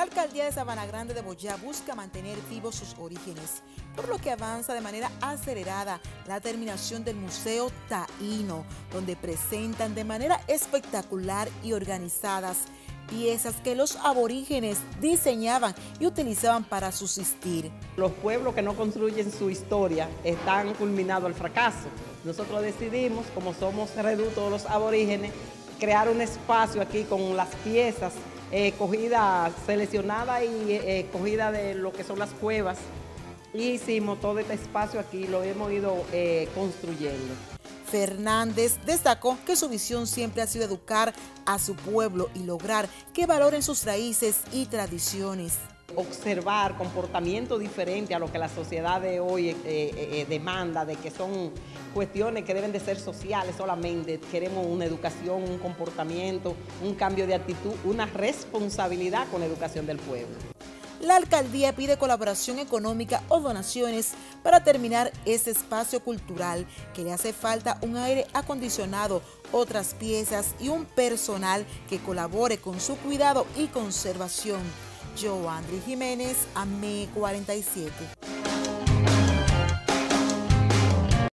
alcaldía de Sabana Grande de Boyá busca mantener vivos sus orígenes, por lo que avanza de manera acelerada la terminación del Museo Taíno, donde presentan de manera espectacular y organizadas piezas que los aborígenes diseñaban y utilizaban para subsistir. Los pueblos que no construyen su historia están culminados al fracaso. Nosotros decidimos, como somos reductos de los aborígenes, crear un espacio aquí con las piezas seleccionadas y cogidas de lo que son las cuevas. Y hicimos todo este espacio aquí, lo hemos ido construyendo. Fernández destacó que su visión siempre ha sido educar a su pueblo y lograr que valoren sus raíces y tradiciones. Observar comportamientos diferentes a lo que la sociedad de hoy demanda, de que son cuestiones que deben de ser sociales solamente. Queremos una educación, un comportamiento, un cambio de actitud, una responsabilidad con la educación del pueblo. La alcaldía pide colaboración económica o donaciones para terminar este espacio cultural que le hace falta un aire acondicionado, otras piezas y un personal que colabore con su cuidado y conservación. Joandri Jiménez, AME 47.